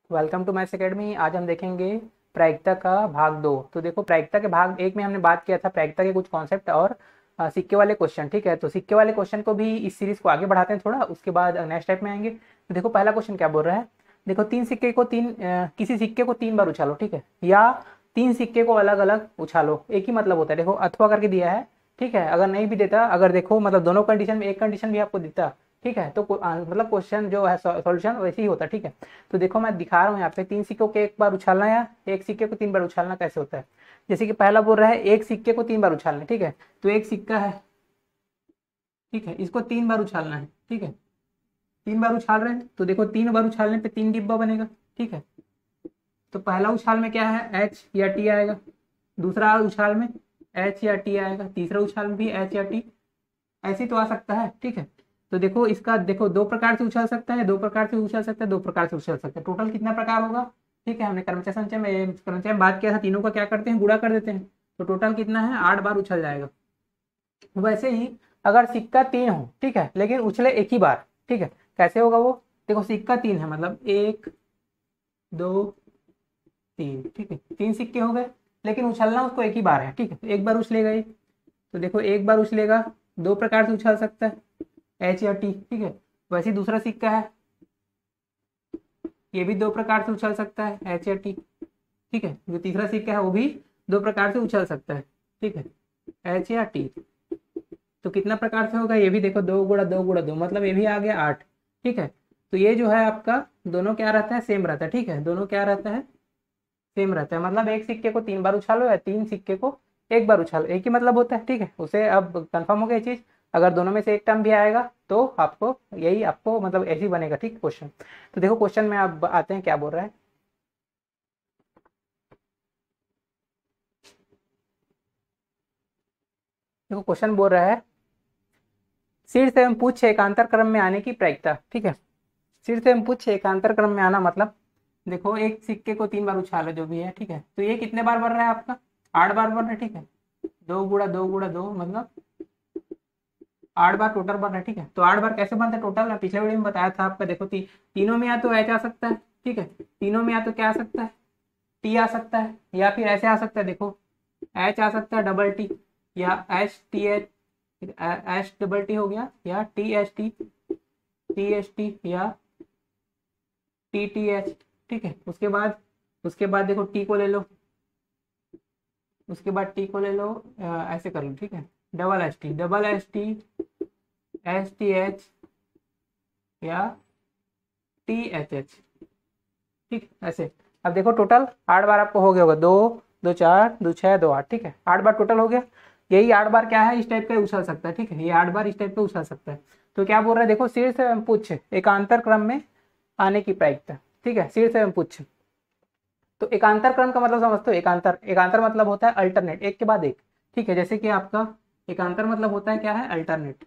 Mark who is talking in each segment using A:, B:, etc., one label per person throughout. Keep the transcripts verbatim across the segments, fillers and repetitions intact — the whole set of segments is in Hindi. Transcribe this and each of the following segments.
A: Welcome to maths academy. आज हम देखेंगे प्रायिकता का भाग दो। तो देखो, प्रायिकता के भाग एक में हमने बात किया था प्रायिकता के कुछ कॉन्सेप्ट और अ, सिक्के वाले क्वेश्चन। ठीक है, तो सिक्के वाले क्वेश्चन को भी इस सीरीज को आगे बढ़ाते हैं थोड़ा, उसके बाद नेक्स्ट टाइप में आएंगे। तो देखो, पहला क्वेश्चन क्या बोल रहा है। देखो, तीन सिक्के को तीन अ, किसी सिक्के को तीन बार उछालो। ठीक है, या तीन सिक्के को अलग अलग उछालो, एक ही मतलब होता है। देखो, अथवा करके दिया है। ठीक है, अगर नहीं भी देता, अगर देखो मतलब दोनों कंडीशन में एक कंडीशन भी आपको देता, ठीक है, तो को- आ, मतलब क्वेश्चन जो है सॉल्यूशन वैसे ही होता। ठीक है, तो देखो मैं दिखा रहा हूँ यहाँ पे तीन सिक्कों के एक बार उछालना या एक सिक्के को तीन बार उछालना कैसे होता है। जैसे कि पहला बोल रहा है एक सिक्के को तीन बार उछालना। ठीक है, तो एक सिक्का है, ठीक है, इसको तीन बार उछालना है। ठीक है, तीन बार उछाल रहे हैं तो देखो तीन बार उछालने पे तीन डिब्बा बनेगा। ठीक है, तो पहला उछाल में क्या है, एच या टी आएगा। दूसरा उछाल में एच या टी आएगा। तीसरा उछाल में भी एच या टी। ऐसे तो आ सकता है। ठीक है, तो देखो इसका देखो दो प्रकार से उछल सकता है, दो प्रकार से उछल सकता है, दो प्रकार से उछल सकता है। टोटल कितना प्रकार होगा। ठीक है, हमने कर्मचारी संचय में कर्मचारी में बात किया था, तीनों का क्या करते हैं, गुणा कर देते हैं। तो टोटल कितना है, आठ बार उछल जाएगा। वैसे ही अगर सिक्का तीन हो, ठीक है, लेकिन उछले एक ही बार। ठीक है, कैसे होगा वो। देखो, सिक्का तीन है मतलब एक, दो, तीन। ठीक है, तीन सिक्के हो गए, लेकिन उछलना उसको एक ही बार है। ठीक है, तो एक बार उछलेगा ये। तो देखो एक बार उछलेगा, दो प्रकार से उछल सकता है, एच या टी। ठीक है, वैसे ही दूसरा सिक्का है, ये भी दो प्रकार से उछल सकता है, एच या टी। ठीक है, जो तीसरा सिक्का है वो भी दो प्रकार से उछल सकता है। ठीक है, एच या टी। तो कितना प्रकार से होगा, ये भी देखो दो गुणा दो गुणा दो, मतलब ये भी आ गया आठ। ठीक है, तो ये जो है आपका दोनों क्या रहता है, सेम रहता है। ठीक है, दोनों क्या रहता है, सेम रहता है। मतलब एक सिक्के को तीन बार उछालो या तीन सिक्के को एक बार उछालो, एक ही मतलब होता है। ठीक है, उसे अब कंफर्म हो गया ये चीज। अगर दोनों में से एक टर्म भी आएगा तो आपको यही आपको मतलब ऐसे ही बनेगा। ठीक, क्वेश्चन। तो देखो क्वेश्चन में आप आते हैं, क्या बोल रहा है। देखो क्वेश्चन बोल रहा है शीर्ष एवं पुच्छ एकांतर क्रम में आने की प्रायिकता। ठीक है, शीर्ष एवं पुच्छ एकांतर क्रम में आना मतलब देखो एक सिक्के को तीन बार उछालो जो भी है। ठीक है, तो ये कितने बार बन रहा है आपका, आठ बार बन रहा है। ठीक है, दो गुड़ा दो गुड़ा दो मतलब आठ बार टोटल बन रहा है। ठीक है, तो आठ बार कैसे बनता है टोटल, मैं पिछले वीडियो में बताया था आपका। देखो ती, तीनों में या तो एच आ सकता है। ठीक है, तीनों में या तो क्या आ सकता है, टी आ सकता है, या फिर ऐसे आ सकता है, देखो एच आ सकता है डबल टी, या H T H, H double T हो गया, या T H T, T H T, या टी टी एच। ठीक है, उसके बाद उसके बाद देखो टी को ले लो, उसके बाद टी को ले लो, अ, ऐसे कर लो। ठीक है, double H T, double H T, H T H, या टी एच एच। ठीक, ऐसे। अब देखो टोटल आठ बार आपको हो गया होगा, दो दो चार दो छः दो आठ। ठीक है, आठ बार टोटल हो गया। यही आठ बार क्या है, इस टाइप का उछल सकता है। ठीक है, ये आठ बार इस टाइप का उछल सकता है। तो क्या बोल रहा है, देखो शीर्ष एवं पुच्छ एकांतर क्रम में आने की प्रायिकता। ठीक है, शीर्ष एवं पुच्छ। तो एकांतर क्रम का मतलब समझते हो, एकांतर एकांतर मतलब होता है अल्टरनेट, एक के बाद एक। ठीक है, जैसे कि आपका एकांतर मतलब होता है क्या है, अल्टरनेट,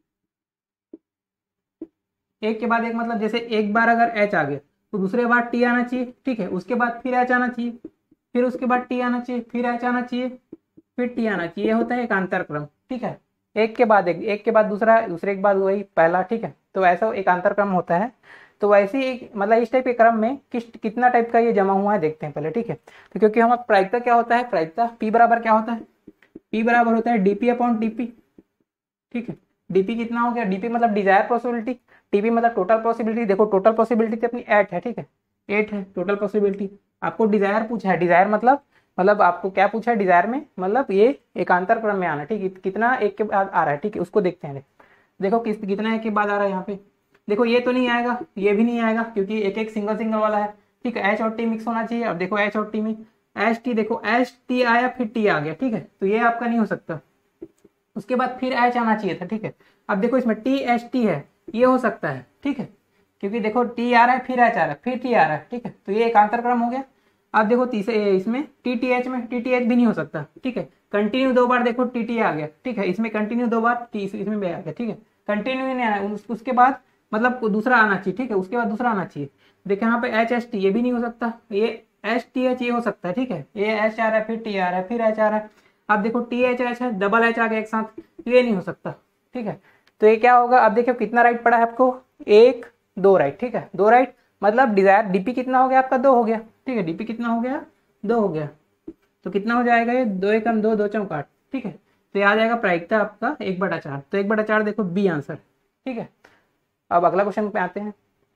A: एक के बाद एक। मतलब जैसे एक बार अगर एच आ गया तो दूसरे बार टी आना चाहिए। ठीक है, उसके बाद फिर एच आना चाहिए, फिर उसके बाद टी आना चाहिए, फिर एच आना चाहिए, फिर टी आना चाहिए। ये होता है एकांतर क्रम। ठीक है, एक के बाद एक, एक के बाद दूसरा, दूसरे के बाद वही पहला। ठीक है, तो ऐसा एकांतर क्रम होता है। तो वैसे ही मतलब इस टाइप के क्रम में किस कितना टाइप का ये जमा हुआ है देखते हैं पहले। ठीक है, तो क्योंकि हम प्रायिकता क्या होता है, प्रायिकता पी बराबर क्या होता है, पी बराबर होता है डीपी अपॉन टीपी। ठीक है, डीपी कितना हो गया, डीपी मतलब डिजायर पॉसिबिलिटी, टीपी मतलब टोटल पॉसिबिलिटी। देखो टोटल पॉसिबिलिटी अपनी एट है। ठीक है, एट है टोटल पॉसिबिलिटी। आपको डिजायर पूछा है, डिजायर मतलब मतलब आपको क्या पूछा है डिजायर में, मतलब ये एकांतर क्रम में आना। ठीक है, कितना एक के बाद आ रहा है। ठीक है, उसको देखते हैं। देखो किस कितना एक के बाद आ रहा है यहाँ पे। देखो ये तो नहीं आएगा, ये भी नहीं आएगा, क्योंकि एक एक सिंगल सिंगल वाला है। ठीक है, एच और टी मिक्स होना चाहिए। अब देखो एच और टी में एच टी, देखो एच टी आया फिर टी आ गया। ठीक है, तो ये आपका नहीं हो सकता। उसके बाद फिर एच आना चाहिए था। ठीक है, अब देखो इसमें टी एच टी है, ये हो सकता है। ठीक है, क्योंकि देखो टी आ रहा है फिर एच आ रहा है फिर टी आ रहा है। ठीक है, तो ये एकांतर क्रम हो गया। अब देखो तीसरे इसमें टी टी एच में टी टी एच भी नहीं हो सकता। ठीक है, कंटिन्यू दो बार देखो टी टी आ गया। ठीक है, इसमें कंटिन्यू दो बार टी इसमें भी आ गया। ठीक है, कंटिन्यू नहीं आना, उस, उसके बाद मतलब दूसरा आना चाहिए। ठीक है, उसके बाद दूसरा आना चाहिए। देखो यहाँ पे एच एच टी, ये भी नहीं हो सकता। ये एच टी एच ये हो सकता है। ठीक है, ये एच आ रहा है फिर टी आ रहा है फिर एच आ रहा है। अब देखो टी एच एच है, डबल एच आ गया एक साथ, तो ये नहीं हो सकता। ठीक है, तो ये क्या होगा, अब देखो कितना राइट पड़ा है आपको, एक दो राइट। ठीक है, दो राइट। मतलब डिजायर डीपी कितना हो गया आपका, दो हो गया, ठीक है, डीपी कितना हो गया, दो हो गया। तो कितना हो जाएगा ये, दो एकम दो, दो चौक आठ, ठीक है। तो ये आ जाएगा प्रायिकता आपका एक बटा चार, तो एक बटा चार देखो बी आंसर, ठीक है। अब अगला क्वेश्चन पे आते हैं।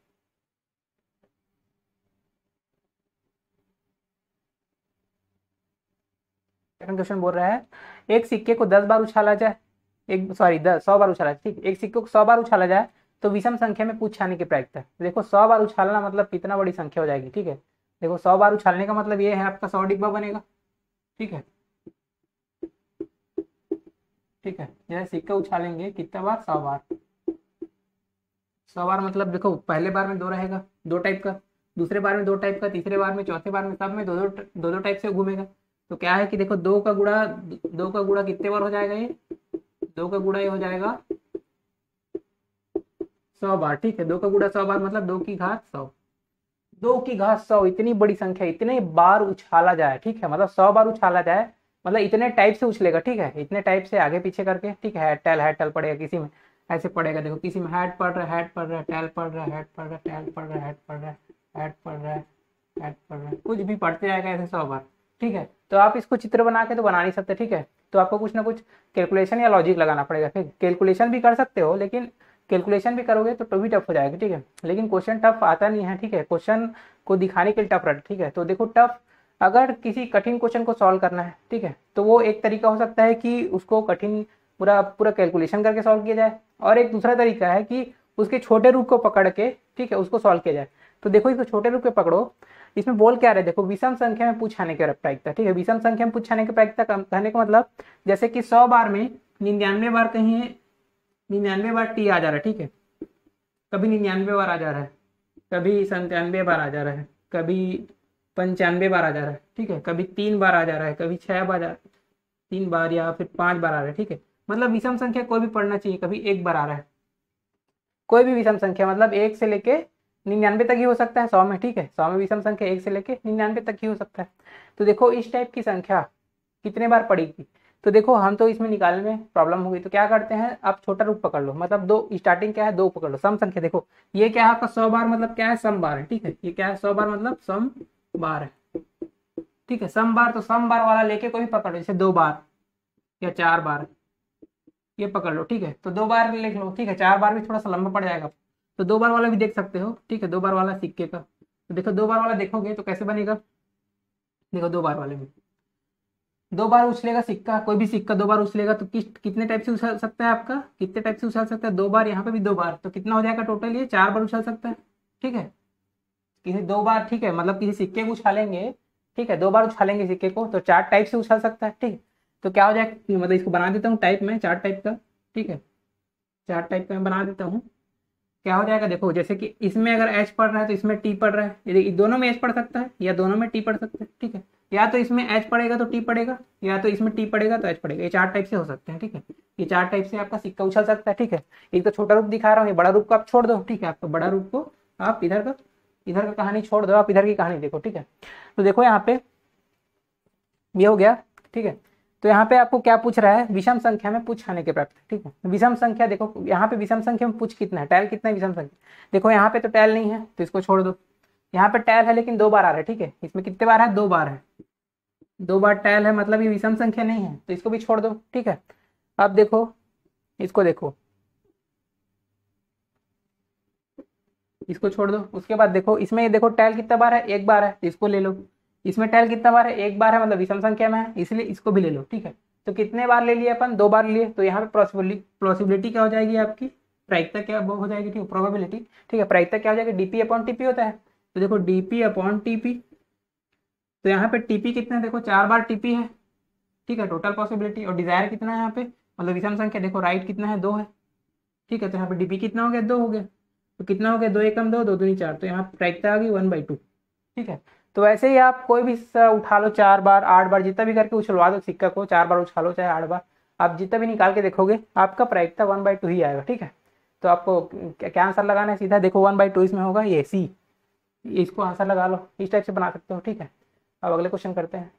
A: सेकंड क्वेश्चन बोल रहा है एक सिक्के को दस बार उछाला जाए, एक सॉरी दस सौ बार उछाला, ठीक, एक सिक्के को सौ बार उछाला जाए तो विषम संख्या में पूछ छाने की प्रायिकता। देखो सौ बार उछालना मतलब कितना बड़ी संख्या हो जाएगी, ठीक है। देखो सौ बार उछालने का मतलब ये है आपका सौ डिब्बा बनेगा, ठीक है, ठीक है। जैसे सिक्का उछालेंगे कितना बार, सौ बार। सौ बार मतलब देखो पहले बार में दो रहेगा, दो टाइप का, दूसरे बार में दो टाइप का, तीसरे बार में, चौथे बार में, सब में दो दो दो दो टाइप से घूमेगा। तो क्या है कि देखो दो का गुणा, दो का गुणा कितने बार हो जाएगा ये, दो का गुणा ये हो जाएगा सौ बार, ठीक है। दो का गुणा सौ बार मतलब दो की घात सौ, दो की घात सौ, इतनी बड़ी संख्या, इतने बार उछाला जाए, ठीक है, मतलब सौ बार उछाला जाए, मतलब इतने टाइप से उछलेगा, ठीक है, इतने टाइप से आगे पीछे करके, ठीक है। हैट टैल हैट टैल पड़ेगा, किसी में ऐसे पड़ेगा, देखो किसी में हैट पड़ रहा है, हैट पड़ रहा है, टैल पड़ रहा है, हैट पड़ रहा है, टैल पड़ रहा है, हैट पड़ रहा है, हैट पड़ रहा है, हैट पड़ रहा है, कुछ भी पढ़ते जाएगा ऐसे सौ बार, ठीक है। तो आप इसको चित्र बना के तो बना नहीं सकते, ठीक है। तो आपको कुछ ना कुछ कैलकुलेशन या लॉजिक लगाना पड़ेगा, ठीक। कैलकुलेशन भी कर सकते हो, लेकिन कैलकुलेशन भी करोगे तो तो भी टफ हो जाएगा, ठीक है। लेकिन क्वेश्चन टफ आता नहीं है, ठीक है, क्वेश्चन को दिखाने के लिए टफ रहता है, ठीक है। तो देखो टफ, अगर किसी कठिन क्वेश्चन को सॉल्व करना है, ठीक है, तो वो एक तरीका हो सकता है कि उसको कठिन पूरा पूरा कैलकुलेशन करके सॉल्व किया जाए, और एक दूसरा तरीका है कि उसके छोटे रूप को पकड़ के, ठीक है, उसको सॉल्व किया जाए। तो देखो इसको छोटे रूप में पकड़ो, इसमें बोल क्या रहे, देखो विषम संख्या में पूछाने की प्रायिकता, ठीक है। विषम संख्या में पूछाने की प्रायिकता कहने का मतलब जैसे कि सौ बार में निन्यानवे बार कहीं निन्यानवे बार टी आ जा रहा है, ठीक है, कभी निन्यानवे बार आ जा रहा है, कभी संतानवे बार आ जा रहा है, कभी पंचानवे बार आ जा रहा है, ठीक है, कभी तीन बार आ जा रहा है, कभी छह बार आ, तीन बार या फिर पांच बार आ रहा है, ठीक है। मतलब विषम संख्या कोई भी पढ़ना चाहिए, कभी एक बार आ रहा है, कोई भी विषम संख्या मतलब एक से लेके निन्यानवे तक ही हो सकता है सौ में, ठीक है। सौ में विषम संख्या एक से लेके निन्यानवे तक ही हो सकता है। तो देखो इस टाइप की संख्या कितने बार पड़ेगी, तो देखो हम तो इसमें निकालने में प्रॉब्लम हो गई, तो क्या करते हैं, आप छोटा रूप पकड़ लो, मतलब दो स्टार्टिंग क्या है, दो पकड़ लो, सम संख्या। देखो ये क्या है आपका सौ बार मतलब क्या है, सम बार है, ठीक है। ये क्या है, सौ बार मतलब सम बार है, ठीक है। सम बार तो सम बार वाला लेके कोई भी पकड़ लो, जैसे दो बार या चार बार, ये पकड़ लो, ठीक है। तो दो बार लिख लो, ठीक है, चार बार भी थोड़ा सा लंबा पड़ जाएगा, तो दो बार वाला भी देख सकते हो, ठीक है। दो बार वाला सिक्के का, तो देखो दो बार वाला देखोगे तो कैसे बनेगा, देखो दो बार वाले में दो बार उछलेगा सिक्का, कोई भी सिक्का दो बार उछलेगा तो किस कितने टाइप से उछल सकता है आपका, कितने टाइप से उछल सकता है, दो बार, यहाँ पे भी दो बार, तो कितना हो जाएगा टोटल, ये चार बार उछल सकता है, ठीक है। किसी दो बार, ठीक है, मतलब किसी सिक्के को उछालेंगे, ठीक है, दो बार उछालेंगे सिक्के को तो चार टाइप से उछल सकता है, ठीक है। तो क्या हो जाएगा, मतलब इसको बना देता हूँ टाइप में, चार टाइप का, ठीक है, चार टाइप का मैं बना देता हूँ। क्या हो जाएगा, देखो जैसे कि इसमें अगर एच पढ़ रहा है तो इसमें टी पढ़ रहा है, यदि दोनों में एच पढ़ सकता है या दोनों में टी पढ़ सकता है, ठीक है। या तो इसमें एच पड़ेगा तो टी पड़ेगा, या तो इसमें टी पड़ेगा तो एच पड़ेगा, ये चार टाइप से हो सकते हैं, ठीक है। ये चार टाइप से आपका सिक्का उछल सकता है, ठीक है। एक तो छोटा रूप दिखा रहा हूँ, ये बड़ा रूप को आप छोड़ दो, ठीक है, आपको बड़ा रूप को आप इधर का इधर का कहानी छोड़ दो, आप इधर की कहानी देखो, ठीक है। तो देखो यहाँ पे ये हो गया, ठीक है। तो यहाँ पे आपको क्या पूछ रहा है, विषम संख्या में पूछ छाने के प्राप्त, ठीक है। विषम संख्या देखो यहाँ पे विषम संख्या में पूछ कितना है, टैल कितना है विषम संख्या, देखो यहाँ पे तो टैल नहीं है तो इसको छोड़ दो। यहाँ पे टैल है लेकिन दो बार आ रहा है, ठीक है, इसमें कितने बार है, दो बार है, दो बार टैल है मतलब ये विषम संख्या नहीं है, तो इसको भी छोड़ दो, ठीक है। अब देखो इसको देखो, इसको छोड़ दो, उसके बाद देखो इसमें ये देखो टैल कितना बार है, एक बार है, इसको ले लो। इसमें टैल कितना बार है, एक बार है, मतलब विषम संख्या में है इसलिए इसको भी ले लो, ठीक है। तो कितने बार ले लिए अपन, दो बार लिए, तो यहाँ पे पॉसिबिलिटी पॉसिबिलिटी क्या हो जाएगी आपकी, प्रायिकता क्या वो हो जाएगी, ठीक है, प्रोबेबिलिटी, ठीक है। प्रायिकता क्या हो जाएगी, डीपी अपॉन टीपी होता है, तो देखो डीपी अपॉन टीपी, तो यहाँ पे टीपी कितना है, देखो चार बार टीपी है, ठीक है, टोटल पॉसिबिलिटी। और डिजायर कितना है यहाँ पे, मतलब विषम संख्या देखो राइट कितना है, दो है, ठीक है। तो यहाँ पे डीपी कितना हो गया, दो हो गया, तो कितना हो गया, दो एकम दो, दो दूनी चार, तो यहाँ प्रायिकता आ गई वन बाई टू, ठीक है। तो वैसे ही आप कोई भी सा उठा लो, चार बार आठ बार जितना भी करके उछलवा दो सिक्का को, चार बार उछालो चाहे आठ बार, आप जितना भी निकाल के देखोगे आपका प्रायिकता वन बाई टू ही आएगा, ठीक है। तो आपको क्या आंसर लगाना है, सीधा देखो वन बाई टू इसमें होगा, ये सी, इसको आंसर लगा लो, इस टाइप से बना सकते हो, ठीक है। अब अगले क्वेश्चन करते हैं।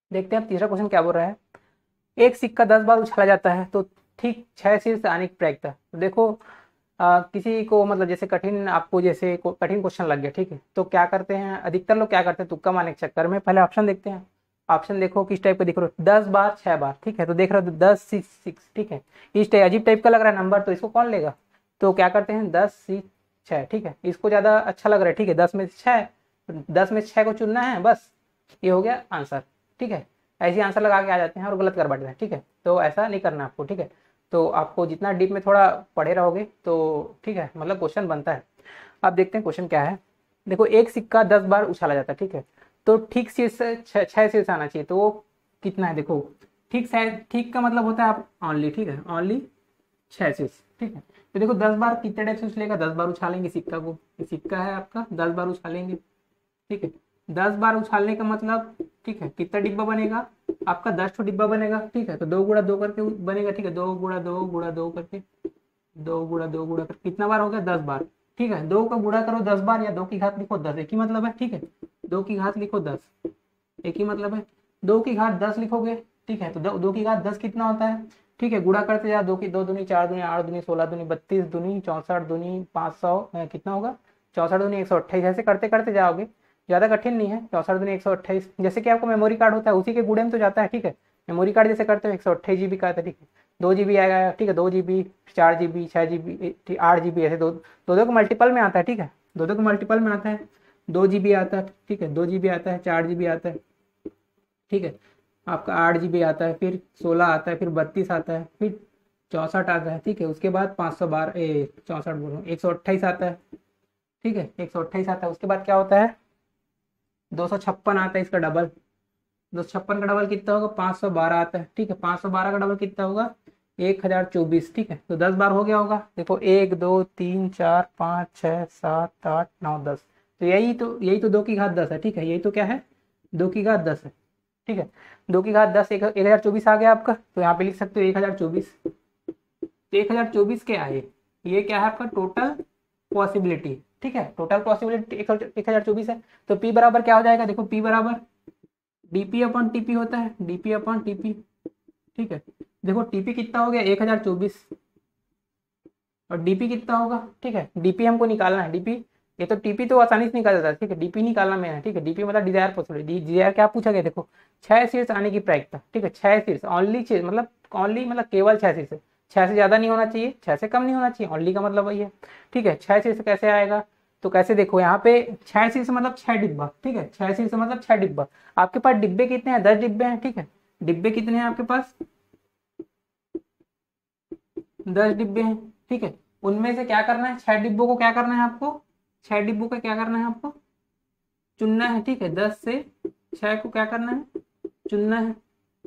A: देखते हैं अब तीसरा क्वेश्चन क्या बोल रहा है। एक सिक्का दस बार उछाला जाता है तो ठीक छह शीर्ष आने की प्रायिकता। तो देखो आ, किसी को मतलब जैसे कठिन आपको जैसे को, कठिन क्वेश्चन लग गया, ठीक है, तो क्या करते हैं अधिकतर लोग क्या करते हैं तुक्का मारने के चक्कर में। पहले ऑप्शन देखते हैं। ऑप्शन देखो किस टाइप का दिख रहा है, दस बार छह बार, ठीक है, तो देख रहे हो दस सिक्स सिक्स, ठीक है, इस टाइप अजीब टाइप का लग रहा है नंबर, तो इसको कौन लेगा। तो क्या करते हैं दस सिक्स छः, ठीक है, इसको ज़्यादा अच्छा लग रहा है, ठीक है, दस में से छः, दस में से छः को चुनना है बस, ये हो गया आंसर, ठीक है। ऐसे आंसर लगा के आ जाते हैं और गलत कर बैठते हैं, ठीक है, तो ऐसा नहीं करना आपको, ठीक है। तो आपको जितना डीप में थोड़ा पढ़े रहोगे तो ठीक है, मतलब क्वेश्चन बनता है। अब देखते हैं क्वेश्चन क्या है। देखो एक सिक्का दस बार उछाला जाता है, ठीक है, तो ठीक शीर्ष छह शीर्ष आना चाहिए, तो वो कितना है देखो, ठीक ठीक का मतलब होता है आप ऑनली, ठीक है, ऑनली छह शीर्ष, ठीक है। तो देखो दस बार कितने टाइप से उछलेगा, दस बार उछालेंगे सिक्का को, ये सिक्का है आपका, दस बार उछालेंगे, ठीक है। दस बार उछालने का मतलब, ठीक है, कितना डिब्बा बनेगा आपका, दस ठो डिब्बा बनेगा, ठीक है, तो दो गुड़ा दो करके बनेगा, ठीक है, दो गुड़ा दो गुड़ा दो करके, दो गुड़ा दो गुड़ा करके कितना बार हो गया, दस बार, ठीक है। दो का गुड़ा करो दस बार या दो की घात लिखो दस, एक ही मतलब है, ठीक है, दो की घात लिखो दस, एक ही मतलब है। दो की घात दस लिखोगे, ठीक है, तो दो, दो की घात दस कितना होता है, ठीक है, गुड़ा करते जा, दो की दो दूनी चार दूनी आठ दूनी सोलह दूनी बत्तीस दूनी चौंसठ दूनी पाँच सौ कितना होगा, चौंसठ दूनी एक सौ अट्ठाईस, ऐसे करते करते जाओगे, ज़्यादा कठिन नहीं है। चौंसठ दूनी एक सौ अट्ठाईस, जैसे कि आपको मेमोरी कार्ड होता है उसी के गुड़े में तो जाता है, ठीक है, मेमोरी कार्ड जैसे करते हो एक सौ अट्ठाईस जी बी का आता है, ठीक है, दो जी बी आएगा, ठीक है, दो जी बी चार जी बी छः जी बी आठ जी बी ऐसे दो दो दो के मल्टीपल में आता है, ठीक है, दो दो के मल्टीपल में आता है, दो जी बी आता है, ठीक है, दो जी बी आता है, चार जी बी आता है, ठीक है, आपका आठ जी बी आता है, फिर सोलह आता है, फिर बत्तीस आता है, फिर चौंसठ आता है, ठीक है, उसके बाद पाँच सौ बारह ए चौंसठ बोलो एक सौ अट्ठाईस आता है, ठीक है, एक सौ अट्ठाईस आता है। उसके बाद क्या होता है, दो सौ छप्पन आता है, इसका डबल, दो सौ छप्पन का डबल कितना होगा, पाँच सौ बारह आता है, ठीक है, पाँच सौ बारह का डबल कितना होगा, एक हजार चौबीस, ठीक है, तो दस बार हो गया होगा। देखो एक दो तीन चार पाँच छः सात आठ नौ दस, तो यही तो यही तो दो की घात दस है, ठीक है, यही तो क्या है, दो की घात दस है, ठीक है, दो की घात दस एक एक हजार चौबीस आ गया आपका, तो यहाँ पे लिख सकते हो एक हजार चौबीस। तो एक हजार चौबीस क्या है, ये क्या है आपका टोटल पॉसिबिलिटी, ठीक है, टोटल पॉसिबिलिटी एक हजार चौबीस है। तो पी बराबर क्या हो जाएगा, देखो पी बराबर डीपी अपॉन टीपी होता है, डीपी अपॉन टीपी, ठीक है, देखो टीपी कितना हो गया एक हजार चौबीस और डीपी कितना होगा, ठीक है, डीपी हमको निकालना है, डीपी ये तो टीपी तो आसानी से निकाल जाता है, ठीक है, डीपी निकालना मेन है, ठीक है, डीपी मतलब डिजायर पॉसिबिलिटी, डिजायर क्या पूछा गया, देखो छह शीर्ष आने की प्रायिकता, ठीक है, छह शीर्ष ऑनली शीर्ष मतलब ऑनली मतलब केवल छह शीर्ष, छह से ज्यादा नहीं होना चाहिए, छह से कम नहीं होना चाहिए, ऑनली का मतलब वही है, ठीक है। छह शीर्ष कैसे आएगा, तो कैसे देखो यहाँ पे छह शीर्ष मतलब छह डिब्बा, ठीक है, छह शीर्ष मतलब छह डिब्बा, आपके पास डिब्बे कितने हैं, दस डिब्बे हैं, ठीक है, डिब्बे कितने हैं आपके पास, दस डिब्बे हैं, ठीक है, उनमें से क्या करना है, छह डिब्बों को क्या करना है आपको, छह डिब्बों का क्या करना है आपको चुनना है, ठीक है, दस से छह को क्या करना है चुनना है,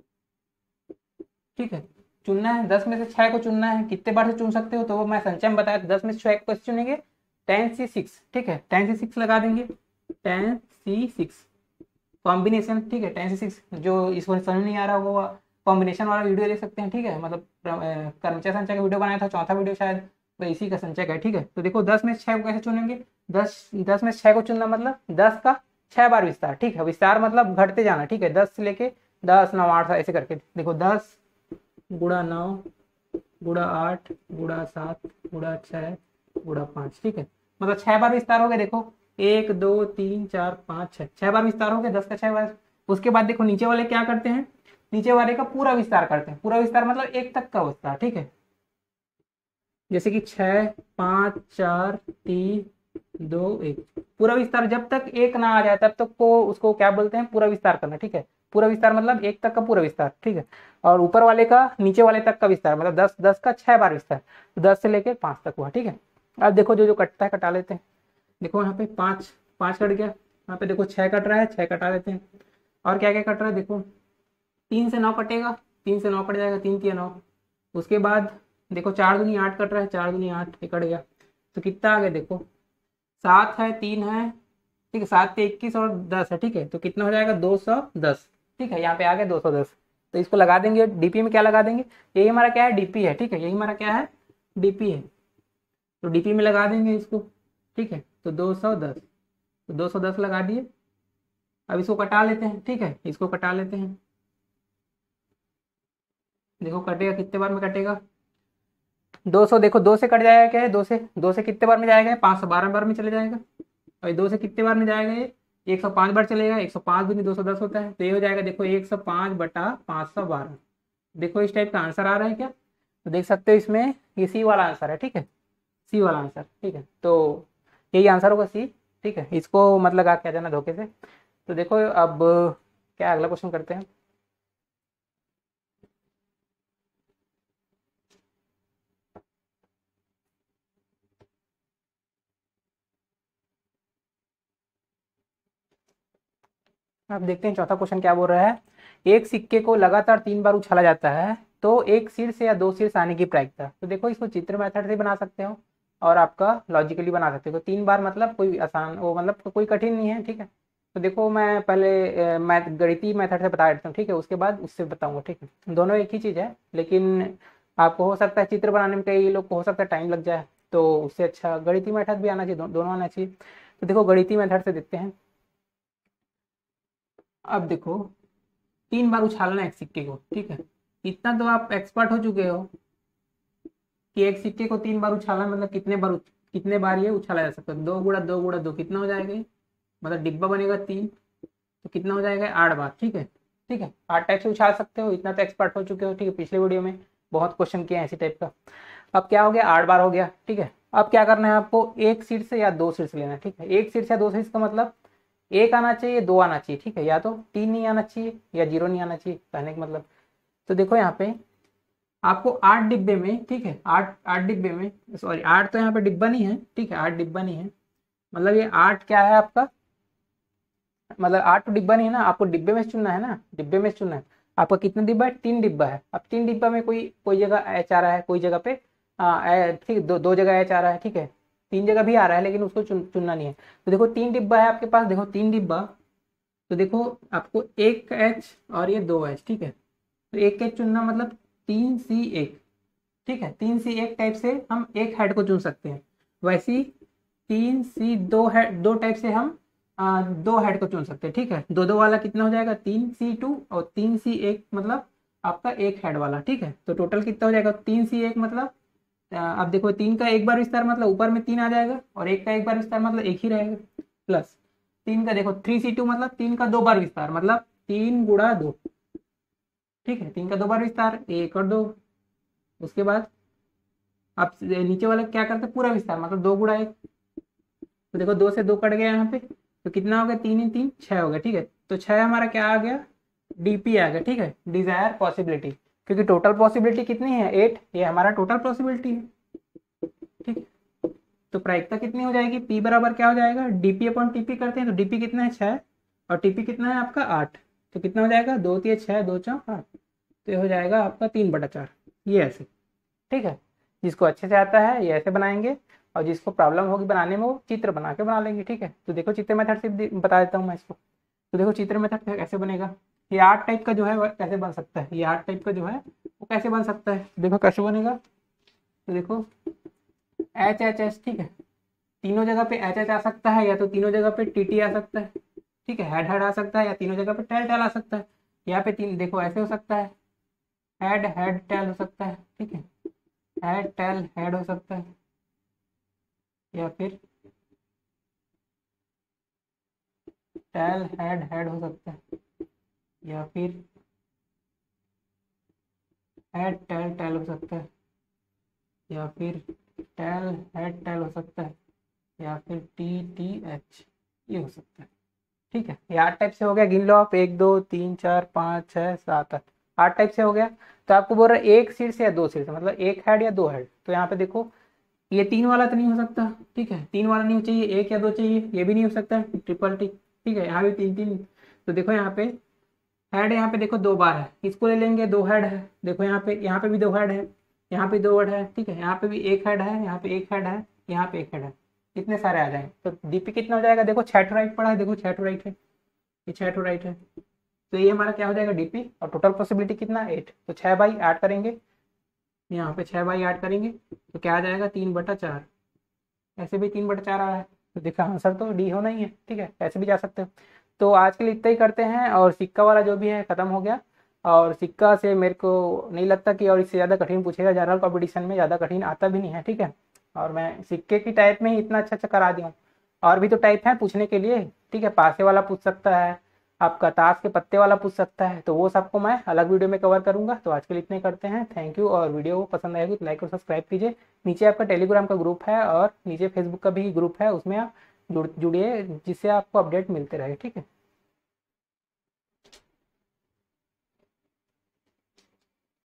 A: ठीक है, चुनना है, दस में से छह को चुनना है, कितने बार से चुन सकते हो, तो वो मैं संचय में बताया, दस में से छह को कैसे चुनेंगे, टेन सी सिक्स, ठीक है, टेन सी सिक्स लगा देंगे, टेन सी सिक्स कॉम्बिनेशन, ठीक है, टेन सी सिक्स, जो इसको समझ नहीं आ रहा होगा कॉम्बिनेशन वाला वीडियो देख सकते हैं, ठीक है, मतलब कर्मचारी संचय का वीडियो बनाया था, चौथा वीडियो शायद, तो इसी का संचय है, ठीक है। तो देखो दस में छह को कैसे चुनेंगे, दस दस में छह को चुनना मतलब दस का छह बार विस्तार, ठीक है, विस्तार मतलब घटते जाना, ठीक है, दस से लेके दस नौ आठ ऐसे करके, देखो दस गुड़ा नौ गुड़ा आठ गुड़ा सात गुड़ा छः गुड़ा पाँच, ठीक है, मतलब छह बार विस्तार हो गया, देखो एक दो तीन चार पाँच छः, छह बार विस्तार हो गया, दस का छह बार। उसके बाद देखो नीचे वाले क्या करते हैं, नीचे वाले का पूरा विस्तार करते हैं, पूरा विस्तार मतलब एक तक का विस्तार, ठीक है, जैसे कि छः पाँच चार तीन दो एक, पूरा विस्तार जब तक एक ना आ जाए तब तक को उसको क्या बोलते हैं, पूरा विस्तार करना, ठीक है, पूरा विस्तार मतलब एक तक का पूरा विस्तार, ठीक है, और ऊपर वाले का नीचे वाले तक का विस्तार मतलब दस दस का छह बार विस्तार, तो दस से लेके पाँच तक हुआ, ठीक है। अब देखो जो जो कटता है कटा लेते हैं, देखो यहाँ पे पाँच पाँच कट गया, यहाँ पे देखो छः कट रहा है, छः कटा लेते हैं, और क्या क्या कट रहा है, देखो तीन से नौ कटेगा, तीन से नौ कट जाएगा, तीन तीन नौ, उसके बाद देखो चार दूनी आठ कट रहा है, चार दूनी आठ कट गया, तो कितना आ गया, देखो सात है तीन है, ठीक है, सात पे इक्कीस और दस है, ठीक है, तो कितना हो जाएगा दो सौ दस, ठीक है, यहाँ पे आ गया दो सौ दस, तो इसको लगा देंगे डीपी में, क्या लगा देंगे, यही हमारा क्या है डीपी है, ठीक है, यही हमारा क्या है डीपी है, तो डीपी में लगा देंगे इसको, ठीक है, तो दो सौ दस, तो दो सौ दस लगा दिए। अब इसको कटा लेते हैं, ठीक है, इसको कटा लेते हैं, देखो कटेगा कितने बार में कटेगा, दो सौ, देखो दो से कट जाएगा क्या है, दो से दो से कितने बार में जाएगा, पाँच सौ बारह बार में चले जाएगा। और दो से कितने बार में जाएगा ये, एक सौ पाँच बार चलेगा, एक सौ पाँच दूनी दो सौ दस होता है, तो ये हो जाएगा देखो एक सौ पाँच बटा पाँच सौ बारह। देखो इस टाइप का आंसर आ रहा है क्या, तो देख सकते हो इसमें ये सी वाला आंसर है, ठीक है, सी वाला आंसर, ठीक है, तो यही आंसर होगा सी, ठीक है, इसको मत लगा के आ जाना धोखे से। तो देखो अब क्या अगला क्वेश्चन करते हैं। अब देखते हैं चौथा क्वेश्चन क्या बोल रहा है। एक सिक्के को लगातार तीन बार उछाला जाता है तो एक शीर्ष या दो शीर्ष आने की प्रायिकता। तो देखो इसको चित्र मेथड से बना सकते हो और आपका लॉजिकली बना सकते हो। तीन बार मतलब कोई आसान वो मतलब कोई कठिन नहीं है, ठीक है। तो देखो मैं पहले मैथ गणितीय मेथड से बता देता हूँ, ठीक है, उसके बाद उससे बताऊंगा, ठीक है। दोनों एक ही चीज़ है, लेकिन आपको हो सकता है चित्र बनाने में कई लोग को हो सकता है टाइम लग जाए, तो उससे अच्छा गणितीय मेथड भी आना चाहिए, दो, दोनों आना चाहिए। तो देखो गणितीय मेथड से देखते हैं। अब देखो तीन बार उछालना है एक सिक्के को, ठीक है। इतना तो आप एक्सपर्ट हो चुके हो कि एक सिक्के को तीन बार उछालना मतलब कितने बार उछ- कितने बार ये उछाला जा सकता है। दो गुड़ा दो गुड़ा दो कितना हो जाएगा ये? मतलब डिब्बा बनेगा तीन, तो कितना हो जाएगा आठ बार, ठीक है, ठीक है। आठ टाइप से उछाल सकते हो, इतना तो एक्सपर्ट हो चुके हो, ठीक है। पिछले वीडियो में बहुत क्वेश्चन किए हैं इसी टाइप का। अब क्या हो गया, आठ बार हो गया, ठीक है। अब क्या करना है आपको, एक सीट से या दो सीट से लेना है, ठीक है। एक सीट से या दो सीट का मतलब एक आना चाहिए, दो आना चाहिए, ठीक है, या तो तीन नहीं आना चाहिए या जीरो नहीं आना चाहिए, कहने का मतलब। तो देखो यहाँ पे आपको आठ डिब्बे में, ठीक है, आठ आठ डिब्बे में, सॉरी आठ तो यहाँ पे डिब्बा नहीं है, ठीक है, आठ डिब्बा नहीं है, मतलब ये आठ क्या है आपका, मतलब आठ तो डिब्बा नहीं है ना, आपको डिब्बे में से चुनना है ना, डिब्बे में से चुनना है। आपका कितना डिब्बा है, तीन डिब्बा है। अब तीन डिब्बा में कोई कोई जगह एच आ रहा है, कोई जगह पे आ, ए- ठीक है, दो दो जगह एच आ रहा है, ठीक है, तीन जगह भी आ रहा है, लेकिन उसको चुन, चुनना नहीं है। तो देखो तीन डिब्बा है आपके पास, देखो तीन डिब्बा, तो देखो आपको एक एच और ये दो एच, ठीक है। तो एक एच चुनना मतलब तीन सी एक, ठीक है, तीन सी एक टाइप से हम एक हेड को चुन सकते हैं। वैसी तीन सी दो हेड, दो टाइप से हम आ, दो हेड को चुन सकते हैं, ठीक है। दो दो वाला कितना हो जाएगा, तीन सी टू, और तीन सी एक मतलब आपका एक हेड वाला, ठीक है। तो टोटल कितना हो जाएगा, तीन सी एक मतलब आ, अब देखो तीन का एक बार विस्तार मतलब ऊपर में तीन आ जाएगा, और एक का एक बार विस्तार मतलब एक ही रहेगा, प्लस तीन का देखो थ्री सी टू मतलब तीन का दो बार विस्तार मतलब तीन गुड़ा दो, ठीक है, तीन का दो बार विस्तार एक और दो। उसके बाद आप नीचे वाला क्या करते हैं, पूरा विस्तार मतलब दो गुड़ा एक। तो देखो दो से दो कट गया यहाँ पे, तो कितना हो गया, तीन ही तीन छः हो गया, ठीक है। तो छः हमारा क्या आ गया, डीपी आ गया, ठीक है, डिजायर पॉसिबिलिटी। क्योंकि टोटल पॉसिबिलिटी कितनी है, एट, ये हमारा टोटल पॉसिबिलिटी है, ठीक है। तो प्रायिकता कितनी हो जाएगी, पी बराबर क्या हो जाएगा, डीपी अपॉन टीपी करते हैं, तो डीपी कितना है छः, और टीपी कितना है आपका आठ। तो कितना हो जाएगा, दो तीन छः, दो चौक आठ, तो ये हो जाएगा आपका तीन बटा चार, ये ऐसे, ठीक है। जिसको अच्छे से आता है ये ऐसे बनाएंगे, और जिसको प्रॉब्लम होगी बनाने में वो चित्र बना के बना लेंगे, ठीक है। तो देखो चित्र मेथड से दे- बता देता हूँ मैं इसको। तो देखो चित्र मेथड कैसे बनेगा, ये आर्ट टाइप का जो है वह कैसे बन सकता है, ये आर्ट टाइप का जो है वो कैसे बन सकता है, देखो कैसे बनेगा। तो देखो एच एच एच, ठीक है, तीनों जगह पे एच एच आ सकता है, या तो तीनों जगह पे टी टी आ सकता है, ठीक है, हेड हेड आ सकता है, या तीनों जगह पे टेल टेल आ सकता है। यहाँ पे तीन देखो ऐसे हो सकता है, हेड हेड टेल हो सकता है, ठीक है, हेड टेल हेड हो सकता है, या फिर टेल हेड हेड हो सकता है, या फिर हेड टेल टेल हो सकता है, या फिर टेल हेड टेल हो सकता है, या फिर टी टी एच ये हो सकता है, ठीक है। ये आठ टाइप से हो गया, गिन लो आप, एक दो तीन चार पाँच छः सात आठ, आठ टाइप से हो गया। तो आपको बोल रहा है एक सीट से या दो सीट से, मतलब एक हेड या दो हेड। तो यहाँ पे देखो ये तीन वाला तो नहीं हो सकता, ठीक है, तीन वाला नहीं हो चाहिए, एक या दो चाहिए, ये भी नहीं हो सकता है, ट्रिपल टी, ठीक है, यहाँ भी तीन तीन। तो देखो यहाँ पे हेड, यहाँ पे देखो दो बार है, इसको ले लेंगे, दो हेड है, देखो यहाँ पे, यहाँ पे भी दो हेड है, यहाँ पे दो हेड है, ठीक है, यहाँ पे भी एक हेड है, यहाँ पे एक हेड है, यहाँ पे एक हेड है, इतने सारे आ जाएंगे। तो डीपी कितना हो जाएगा, देखो छः टू राइट पड़ा है, देखो छः टू राइट है, ये छः टू राइट है, तो ये हमारा क्या हो जाएगा डीपी। और टोटल पॉसिबिलिटी कितना, एट, तो छः बाई आठ करेंगे, यहाँ पे छः बाई आठ करेंगे, तो क्या आ जाएगा, तीन बटा चार। ऐसे भी तीन बटा चार आ रहा है, तो देखा आंसर तो डी होना ही है, ठीक है, ऐसे भी जा सकते हो। तो आज के लिए इतना ही करते हैं, और सिक्का वाला जो भी है खत्म हो गया। और सिक्का से मेरे को नहीं लगता कि और इससे ज़्यादा कठिन पूछेगा, जनरल कॉम्पिटिशन में ज़्यादा कठिन आता भी नहीं है, ठीक है। और मैं सिक्के की टाइप में ही इतना अच्छा अच्छा करा दिया हूँ। और भी तो टाइप है पूछने के लिए, ठीक है, पासे वाला पूछ सकता है, आपका ताश के पत्ते वाला पूछ सकता है, तो वो सबको मैं अलग वीडियो में कवर करूंगा। तो आज के लिए इतने करते हैं, थैंक यू। और वीडियो पसंद आएगी तो लाइक और सब्सक्राइब कीजिए। नीचे आपका टेलीग्राम का ग्रुप है और नीचे फेसबुक का भी ग्रुप है, उसमें आप जुड़ जुड़िए, जिससे आपको अपडेट मिलते रहे, ठीक है।